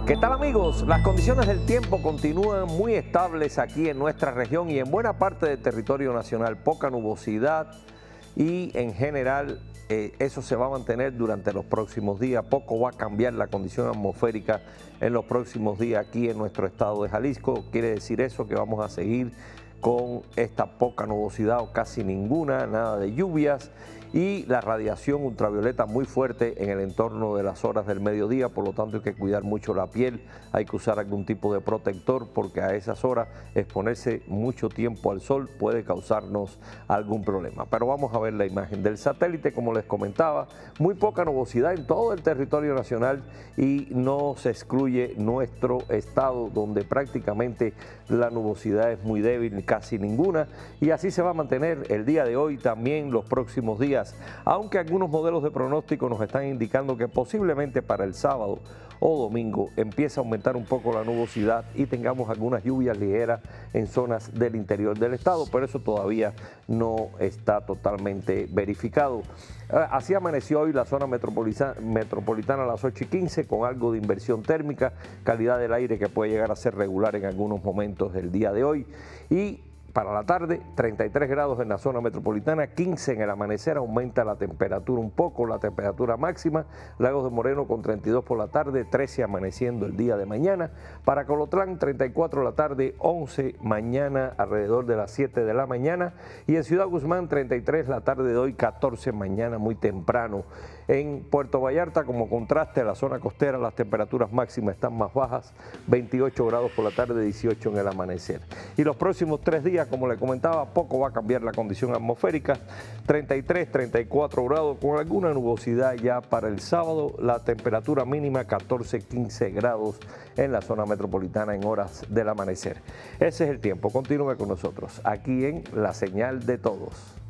¿Qué tal, amigos? Las condiciones del tiempo continúan muy estables aquí en nuestra región y en buena parte del territorio nacional. Poca nubosidad y en general eso se va a mantener durante los próximos días. Poco va a cambiar la condición atmosférica en los próximos días aquí en nuestro estado de Jalisco. Quiere decir eso que vamos a seguir con esta poca nubosidad o casi ninguna, nada de lluvias y la radiación ultravioleta muy fuerte en el entorno de las horas del mediodía, por lo tanto hay que cuidar mucho la piel, hay que usar algún tipo de protector porque a esas horas exponerse mucho tiempo al sol puede causarnos algún problema. Pero vamos a ver la imagen del satélite, como les comentaba, muy poca nubosidad en todo el territorio nacional y no se excluye nuestro estado donde prácticamente la nubosidad es muy débil, casi ninguna, y así se va a mantener el día de hoy, también los próximos días, aunque algunos modelos de pronóstico nos están indicando que posiblemente para el sábado o domingo empiece a aumentar un poco la nubosidad y tengamos algunas lluvias ligeras en zonas del interior del estado, pero eso todavía no está totalmente verificado. Así amaneció hoy la zona metropolitana a las 8:15 con algo de inversión térmica, calidad del aire que puede llegar a ser regular en algunos momentos del día de hoy y para la tarde, 33 grados en la zona metropolitana, 15 en el amanecer, aumenta la temperatura un poco, la temperatura máxima. Lagos de Moreno con 32 por la tarde, 13 amaneciendo el día de mañana. Para Colotlán, 34 la tarde, 11 mañana alrededor de las 7 de la mañana. Y en Ciudad Guzmán, 33 la tarde de hoy, 14 mañana muy temprano. En Puerto Vallarta, como contraste a la zona costera, las temperaturas máximas están más bajas, 28 grados por la tarde, 18 en el amanecer. Y los próximos 3 días, como le comentaba, poco va a cambiar la condición atmosférica, 33, 34 grados con alguna nubosidad ya para el sábado, la temperatura mínima 14, 15 grados en la zona metropolitana en horas del amanecer. Ese es el tiempo, continúe con nosotros aquí en La Señal de Todos.